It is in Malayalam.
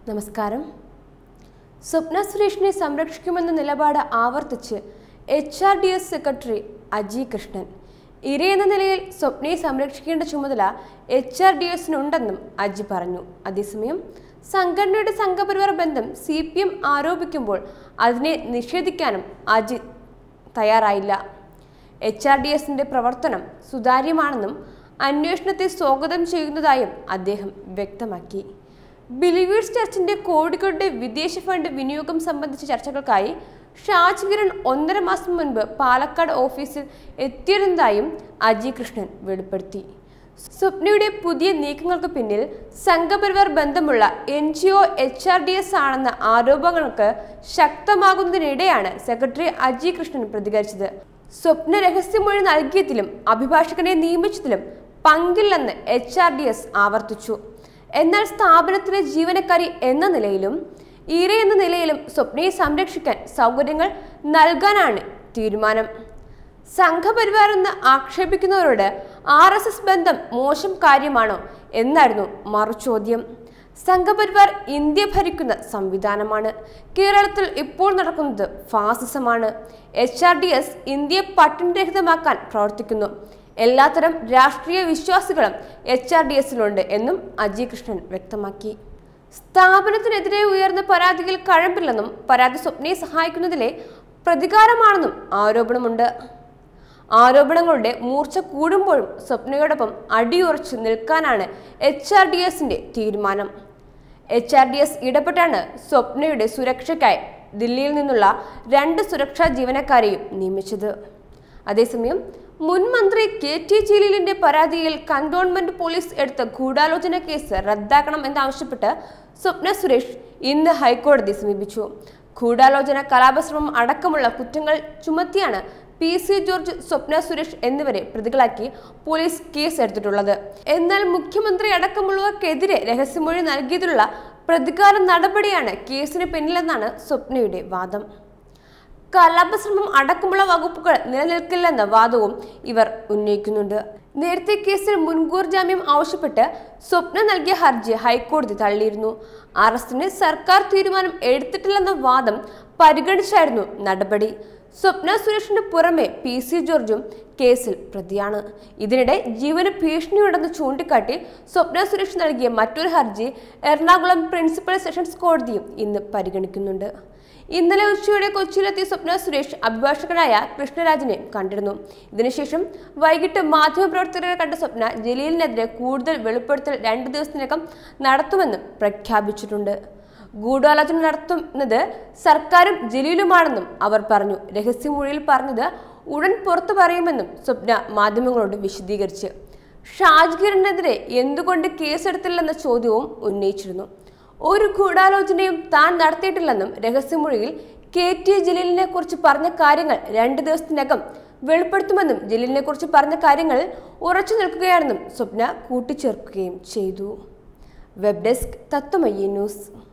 നമസ്കാരം. സ്വപ്ന സുരേഷിനെ സംരക്ഷിക്കുമെന്ന നിലപാട് ആവർത്തിച്ച് HRDS സെക്രട്ടറി അജി കൃഷ്ണൻ. ഇരയെന്ന നിലയിൽ സ്വപ്നയെ സംരക്ഷിക്കേണ്ട ചുമതല HRDSനുണ്ടെന്നും അജി പറഞ്ഞു. അതേസമയം സംഘടനയുടെ സംഘപരിവാർ ബന്ധം CPM ആരോപിക്കുമ്പോൾ അതിനെ നിഷേധിക്കാനും അജി തയ്യാറായില്ല. HRDSന്റെ പ്രവർത്തനം സുതാര്യമാണെന്നും അന്വേഷണത്തെ സ്വാഗതം ചെയ്യുന്നതായും അദ്ദേഹം വ്യക്തമാക്കി. ബിലീവേഴ്സ് ചർച്ചിന്റെ കോടികളുടെ വിദേശ ഫണ്ട് വിനിയോഗം സംബന്ധിച്ച ചർച്ചകൾക്കായി ഷാജ് കിരൺ 1.5 മാസം മുൻപ് പാലക്കാട് ഓഫീസിൽ എത്തിയിരുന്നതായും അജി കൃഷ്ണൻ വെളിപ്പെടുത്തി. സ്വപ്നയുടെ പുതിയ നീക്കങ്ങൾക്ക് പിന്നിൽ സംഘപരിവാർ ബന്ധമുള്ള NGO HRDS ആണെന്ന ആരോപണങ്ങൾക്ക് ശക്തമാകുന്നതിനിടെയാണ് സെക്രട്ടറി അജി കൃഷ്ണൻ പ്രതികരിച്ചത്. സ്വപ്ന രഹസ്യമൊഴി നൽകിയതിലും അഭിഭാഷകനെ നിയമിച്ചതിലും പങ്കില്ലെന്ന് HRDS ആവർത്തിച്ചു. എന്നാൽ സ്ഥാപനത്തിലെ ജീവനക്കാരി എന്ന നിലയിലും ഇര എന്ന നിലയിലും സ്വപ്നയെ സംരക്ഷിക്കാൻ സൗകര്യങ്ങൾ നൽകാനാണ് തീരുമാനം. സംഘപരിവാർ എന്ന് ആക്ഷേപിക്കുന്നവരോട് RSS ബന്ധം മോശം കാര്യമാണോ എന്നായിരുന്നു മറുചോദ്യം. സംഘപരിവാർ ഇന്ത്യ ഭരിക്കുന്ന സംവിധാനമാണ്. കേരളത്തിൽ ഇപ്പോൾ നടക്കുന്നത് ഫാസിസമാണ്. HRDS ഇന്ത്യയെ പട്ടിണിരഹിതമാക്കാൻ പ്രവർത്തിക്കുന്നു. എല്ലാത്തരം രാഷ്ട്രീയ വിശ്വാസികളും HRDSലുണ്ട് എന്നും അജി കൃഷ്ണൻ വ്യക്തമാക്കി. സ്ഥാപനത്തിനെതിരെ ഉയർന്ന പരാതിയിൽ കഴമ്പില്ലെന്നും പരാതി സ്വപ്നയെ സഹായിക്കുന്നതിലെ പ്രതികാരമാണെന്നും ആരോപണമുണ്ട്. ആരോപണങ്ങളുടെ മൂർച്ച കൂടുമ്പോഴും സ്വപ്നയോടൊപ്പം അടിയുറച്ചു നിൽക്കാനാണ് HRDSന്റെ തീരുമാനം. HRDS ഇടപെട്ടാണ് സ്വപ്നയുടെ സുരക്ഷയ്ക്കായി ദില്ലിയിൽ നിന്നുള്ള 2 സുരക്ഷാ ജീവനക്കാരെയും നിയമിച്ചത്. അതേസമയം മുൻ മന്ത്രി KT ജലീലിന്റെ പരാതിയിൽ കന്റോൺമെന്റ് പോലീസ് എടുത്ത ഗൂഢാലോചന കേസ് റദ്ദാക്കണം എന്നാവശ്യപ്പെട്ട് സ്വപ്ന സുരേഷ് ഇന്ന് ഹൈക്കോടതിയെ സമീപിച്ചു. ഗൂഢാലോചന, കലാപശ്രമം അടക്കമുള്ള കുറ്റങ്ങൾ ചുമത്തിയാണ് PC ജോർജ്, സ്വപ്ന സുരേഷ് എന്നിവരെ പ്രതികളാക്കി പോലീസ് കേസ് എടുത്തിട്ടുള്ളത്. എന്നാൽ മുഖ്യമന്ത്രി അടക്കമുള്ളവർക്കെതിരെ രഹസ്യമൊഴി നൽകിയതിലുള്ള പ്രതികാര നടപടിയാണ് കേസിന് പിന്നിലെന്നാണ് സ്വപ്നയുടെ വാദം. കലാപശ്രമം അടക്കമുള്ള വകുപ്പുകൾ നിലനിൽക്കില്ലെന്ന വാദവും ഇവർ ഉന്നയിക്കുന്നുണ്ട്. നേരത്തെ കേസിൽ മുൻകൂർ ജാമ്യം ആവശ്യപ്പെട്ട് സ്വപ്ന നൽകിയ ഹർജി ഹൈക്കോടതി തള്ളിയിരുന്നു. അറസ്റ്റിന് സർക്കാർ തീരുമാനം എടുത്തിട്ടില്ലെന്ന വാദം പരിഗണിച്ചായിരുന്നു നടപടി. സ്വപ്ന സുരേഷിന് പുറമെ PC ജോർജും കേസിൽ പ്രതിയാണ്. ഇതിനിടെ ജീവന് ഭീഷണിയുണ്ടെന്ന് ചൂണ്ടിക്കാട്ടി സ്വപ്ന സുരേഷ് നൽകിയ മറ്റൊരു ഹർജി എറണാകുളം പ്രിൻസിപ്പൽ സെഷൻസ് കോടതിയും ഇന്ന് പരിഗണിക്കുന്നുണ്ട്. ഇന്നലെ ഉച്ചയോടെ കൊച്ചിയിലെത്തിയ സ്വപ്ന സുരേഷ് അഭിഭാഷകനായ കൃഷ്ണരാജിനെ കണ്ടിരുന്നു. ഇതിനുശേഷം വൈകിട്ട് മാധ്യമപ്രവർത്തകരെ കണ്ട സ്വപ്ന ജലീലിനെതിരെ കൂടുതൽ വെളിപ്പെടുത്തൽ 2 ദിവസത്തിനകം നടത്തുമെന്നും പ്രഖ്യാപിച്ചിട്ടുണ്ട്. ഗൂഢാലോചന നടത്തുന്നത് സർക്കാരും ജലീലുമാണെന്നും അവർ പറഞ്ഞു. രഹസ്യമൊഴിയിൽ പറഞ്ഞത് ഉടൻ പുറത്തു പറയുമെന്നും സ്വപ്ന മാധ്യമങ്ങളോട് വിശദീകരിച്ച്. ഷാജ് കിരണിനെതിരെ എന്തുകൊണ്ട് കേസെടുത്തില്ലെന്ന ചോദ്യവും ഉന്നയിച്ചിരുന്നു. ഒരു ഗൂഢാലോചനയും താൻ നടത്തിയിട്ടില്ലെന്നും രഹസ്യമൊഴിയിൽ KT ജലീലിനെ കുറിച്ച് പറഞ്ഞ കാര്യങ്ങൾ 2 ദിവസത്തിനകം വെളിപ്പെടുത്തുമെന്നും ജലീലിനെ കുറിച്ച് പറഞ്ഞ കാര്യങ്ങളിൽ ഉറച്ചു നിൽക്കുകയാണെന്നും സ്വപ്ന കൂട്ടിച്ചേർക്കുകയും ചെയ്തു. Web desk Tatwamayi news.